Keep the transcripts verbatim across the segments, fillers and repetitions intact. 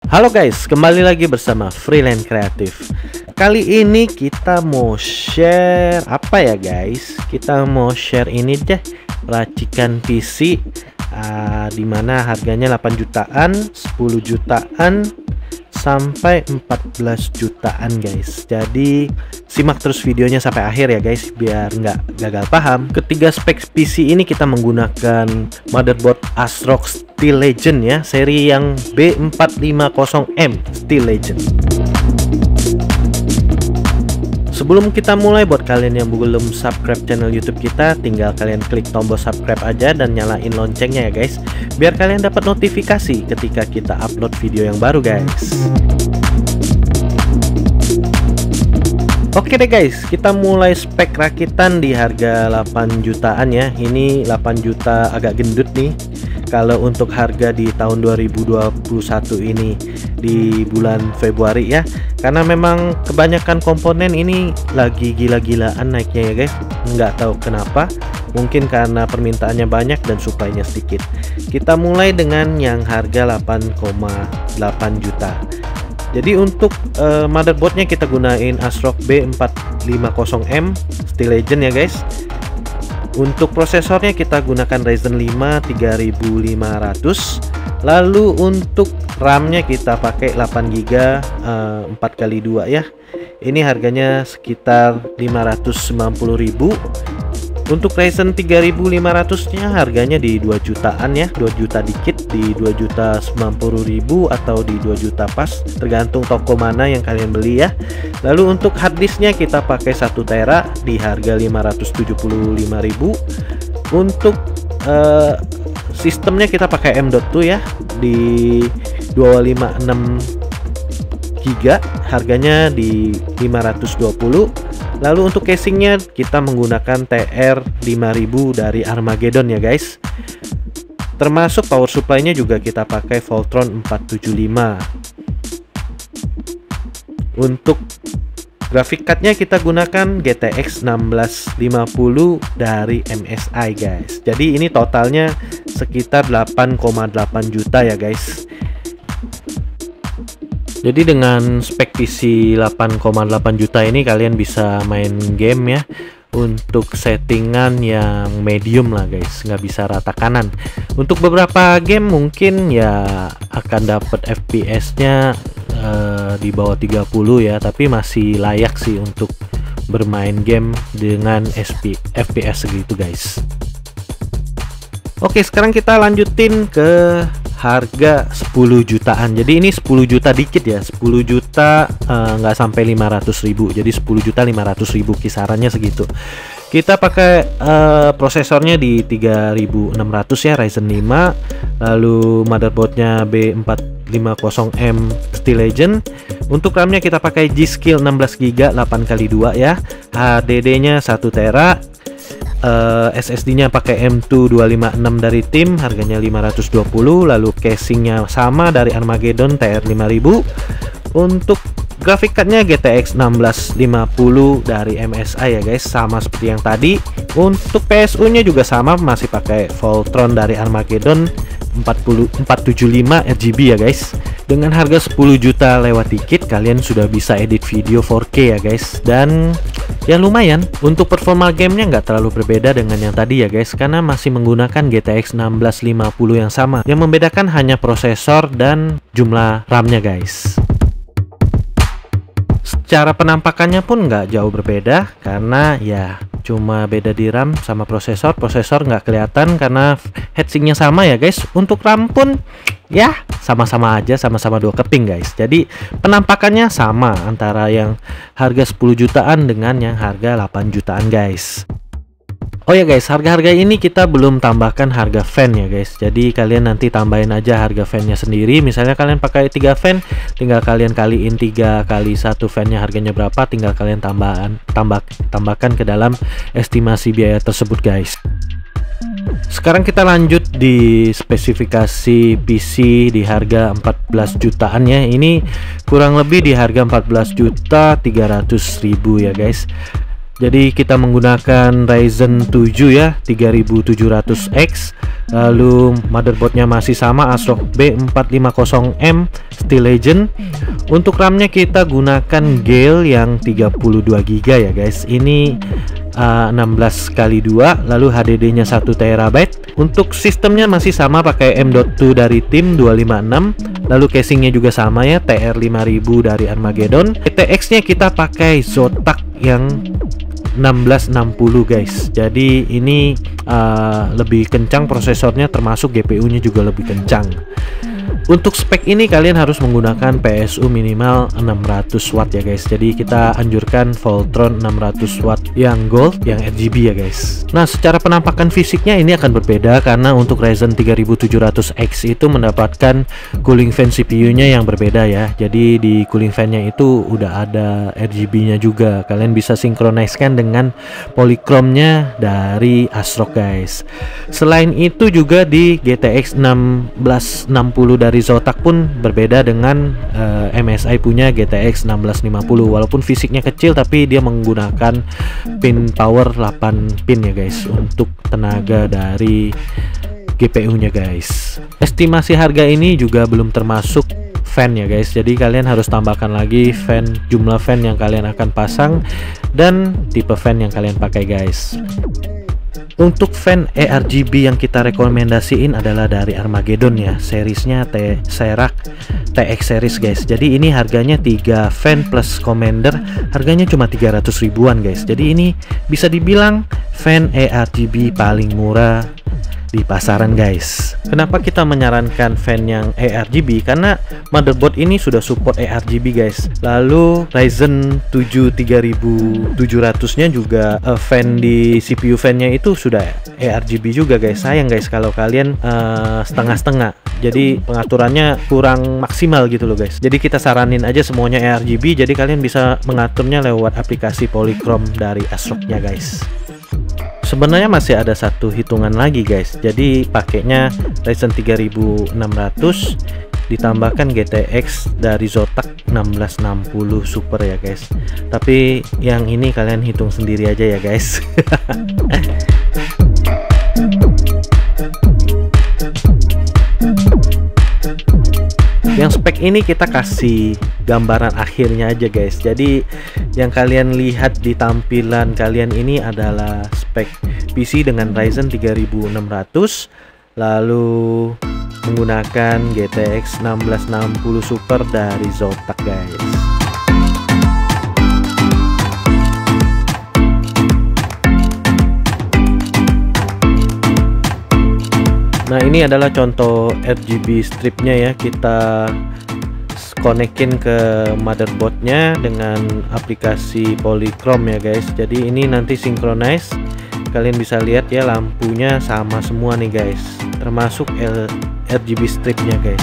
Halo guys, kembali lagi bersama Freelance Kreatif. Kali ini kita mau share apa ya guys? Kita mau share ini deh, racikan P C uh, dimana harganya delapan jutaan, sepuluh jutaan, sampai empat belas jutaan guys. Jadi simak terus videonya sampai akhir ya guys, biar nggak gagal paham. Ketiga spek P C ini kita menggunakan motherboard ASRock Steel Legend ya, seri yang B empat lima nol M Steel Legend. Sebelum kita mulai, buat kalian yang belum subscribe channel YouTube kita, tinggal kalian klik tombol subscribe aja dan nyalain loncengnya ya guys, biar kalian dapat notifikasi ketika kita upload video yang baru guys. Oke deh guys, kita mulai spek rakitan di harga delapan jutaan ya. Ini delapan juta agak gendut nih. Kalau untuk harga di tahun dua ribu dua puluh satu ini di bulan Februari ya, karena memang kebanyakan komponen ini lagi gila-gilaan naiknya ya guys. Nggak tahu kenapa, mungkin karena permintaannya banyak dan supply-nya sedikit. Kita mulai dengan yang harga delapan koma delapan juta. Jadi untuk uh, motherboardnya kita gunain ASRock B empat lima nol M Steel Legend ya guys. Untuk prosesornya kita gunakan Ryzen lima tiga ribu lima ratus. Lalu untuk RAM-nya kita pakai delapan giga uh, empat kali dua ya. Ini harganya sekitar lima ratus sembilan puluh ribu. Untuk Ryzen tiga ribu lima ratus nya harganya di dua jutaan ya, dua juta dikit, di dua juta sembilan puluh ribu atau di dua juta pas, tergantung toko mana yang kalian beli ya. Lalu untuk harddisknya kita pakai satu tera di harga lima ratus tujuh puluh lima ribu. Untuk uh, sistemnya kita pakai M dot dua ya, di dua ratus lima puluh enam giga, harganya di lima ratus dua puluh. Lalu untuk casingnya kita menggunakan T R lima ribu dari Armageddon ya guys. Termasuk power supply-nya juga kita pakai Voltron empat tujuh lima. Untuk graphic card-nya kita gunakan G T X enam belas lima puluh dari M S I guys. Jadi ini totalnya sekitar delapan koma delapan juta ya guys. Jadi dengan spek P C delapan koma delapan juta ini kalian bisa main game ya. Untuk settingan yang medium lah guys, nggak bisa rata kanan. Untuk beberapa game mungkin ya akan dapat F P S-nya uh, di bawah tiga puluh ya, tapi masih layak sih untuk bermain game dengan F P S segitu guys. Oke, sekarang kita lanjutin ke harga sepuluh jutaan. Jadi ini sepuluh juta dikit ya, sepuluh juta nggak uh, sampai lima ratus ribu. Jadi sepuluh juta lima ratus ribu, kisarannya segitu. Kita pakai uh, prosesornya di tiga ribu enam ratus ya, Ryzen lima. Lalu motherboardnya B empat lima nol M Steel Legend. Untuk RAM-nya kita pakai G-Skill enam belas giga delapan kali dua ya. H D D-nya satu tera. Uh, S S D-nya pakai M dua dua lima enam dari tim, harganya lima ratus dua puluh. Lalu casingnya sama dari Armageddon T R lima ribu. Untuk graphic card-nya G T X enam belas lima puluh dari M S I ya guys, sama seperti yang tadi. Untuk P S U-nya juga sama, masih pakai Voltron dari Armageddon empat tujuh lima R G B ya guys. Dengan harga sepuluh juta lewat dikit, kalian sudah bisa edit video empat K ya guys. Dan ya lumayan, untuk performa gamenya nggak terlalu berbeda dengan yang tadi ya guys, karena masih menggunakan G T X enam belas lima puluh yang sama. Yang membedakan hanya prosesor dan jumlah RAM-nya guys. Secara penampakannya pun nggak jauh berbeda, karena ya cuma beda di RAM sama prosesor. Prosesor nggak kelihatan karena heatsinknya sama ya guys. Untuk RAM pun ya sama-sama aja, sama-sama dua keping guys. Jadi penampakannya sama antara yang harga sepuluh jutaan dengan yang harga delapan jutaan guys. Oh ya guys, harga-harga ini kita belum tambahkan harga fan ya guys. Jadi kalian nanti tambahin aja harga fan-nya sendiri. Misalnya kalian pakai tiga fan, tinggal kalian kaliin tiga kali satu fan-nya harganya berapa, tinggal kalian tambahan tambah tambahkan ke dalam estimasi biaya tersebut guys. Sekarang kita lanjut di spesifikasi P C di harga empat belas jutaan ya. Ini kurang lebih di harga empat belas juta tiga ratus ribu ya guys. Jadi kita menggunakan Ryzen tujuh ya, tiga ribu tujuh ratus X. Lalu motherboardnya masih sama, ASRock B empat lima nol M Steel Legend. Untuk RAM-nya kita gunakan Gale yang tiga puluh dua giga ya guys. Ini uh, enam belas kali dua, lalu H D D-nya satu terabyte. Untuk sistemnya masih sama, pakai M dot dua dari tim dua lima enam. Lalu casingnya juga sama ya, T R lima ribu dari Armageddon. G T X-nya kita pakai Zotac yang enam belas enam puluh guys. Jadi ini uh, lebih kencang prosesornya, termasuk G P U-nya juga lebih kencang. Untuk spek ini kalian harus menggunakan P S U minimal enam ratus watt ya guys. Jadi kita anjurkan Voltron enam ratus watt yang gold, yang R G B ya guys. Nah, secara penampakan fisiknya ini akan berbeda karena untuk Ryzen tiga ribu tujuh ratus X itu mendapatkan cooling fan C P U-nya yang berbeda ya. Jadi di cooling fan-nya itu udah ada R G B-nya juga. Kalian bisa sinkroniskan dengan polychrome-nya dari ASRock guys. Selain itu juga di G T X enam belas enam puluh dari Zotac pun berbeda dengan uh, M S I punya G T X enam belas lima puluh. Walaupun fisiknya kecil tapi dia menggunakan pin power delapan pin ya guys untuk tenaga dari G P U-nya guys. Estimasi harga ini juga belum termasuk fan ya guys. Jadi kalian harus tambahkan lagi fan, jumlah fan yang kalian akan pasang dan tipe fan yang kalian pakai guys. Untuk fan E R G B yang kita rekomendasiin adalah dari Armageddon ya, seriesnya T Serac T X series guys. Jadi ini harganya tiga fan plus commander, harganya cuma tiga ratus ribuan guys. Jadi ini bisa dibilang fan E R G B paling murah di pasaran guys. Kenapa kita menyarankan fan yang E R G B? Karena motherboard ini sudah support E R G B guys. Lalu Ryzen tujuh tiga ribu tujuh ratus nya juga uh, fan di C P U fan-nya itu sudah E R G B juga guys. Sayang guys kalau kalian uh, setengah-setengah. Jadi pengaturannya kurang maksimal gitu loh guys. Jadi kita saranin aja semuanya E R G B. Jadi kalian bisa mengaturnya lewat aplikasi Polychrome dari ASRock-nya guys. Sebenarnya masih ada satu hitungan lagi guys. Jadi pakainya Ryzen tiga ribu enam ratus ditambahkan G T X dari Zotac enam belas enam puluh Super ya guys. Tapi yang ini kalian hitung sendiri aja ya guys. Yang spek ini kita kasih gambaran akhirnya aja guys. Jadi yang kalian lihat di tampilan kalian ini adalah spek P C dengan Ryzen tiga ribu enam ratus, lalu menggunakan G T X enam belas enam puluh Super dari Zotac guys. Nah, ini adalah contoh R G B stripnya ya. Kita konekin ke motherboardnya dengan aplikasi Polychrome ya guys. Jadi ini nanti synchronize. Kalian bisa lihat ya, lampunya sama semua nih guys, termasuk R G B stripnya guys.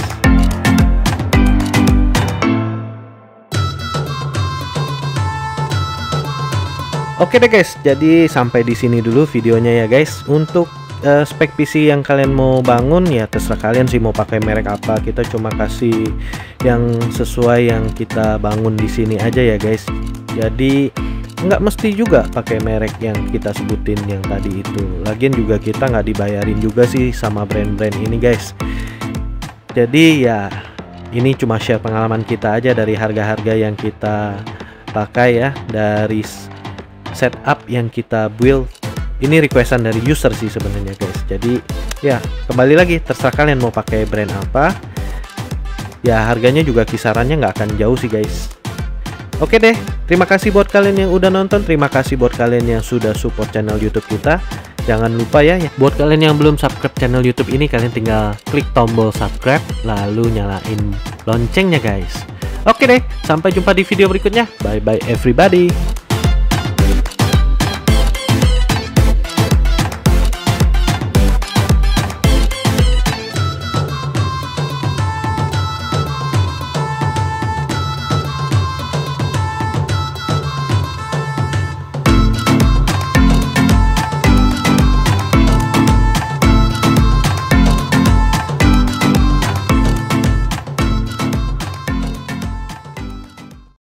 Oke deh guys, jadi sampai di sini dulu videonya ya guys. Untuk Uh, spek P C yang kalian mau bangun ya terserah kalian sih mau pakai merek apa. Kita cuma kasih yang sesuai yang kita bangun di sini aja ya guys. Jadi nggak mesti juga pakai merek yang kita sebutin yang tadi itu. Lagian juga kita nggak dibayarin juga sih sama brand-brand ini guys. Jadi ya ini cuma share pengalaman kita aja dari harga-harga yang kita pakai ya, dari setup yang kita build. Ini requestan dari user sih sebenarnya guys. Jadi ya kembali lagi terserah kalian mau pakai brand apa. Ya harganya juga kisarannya nggak akan jauh sih guys. Oke deh, terima kasih buat kalian yang udah nonton. Terima kasih buat kalian yang sudah support channel YouTube kita. Jangan lupa ya, buat kalian yang belum subscribe channel YouTube ini, kalian tinggal klik tombol subscribe lalu nyalain loncengnya guys. Oke deh, sampai jumpa di video berikutnya. Bye bye everybody.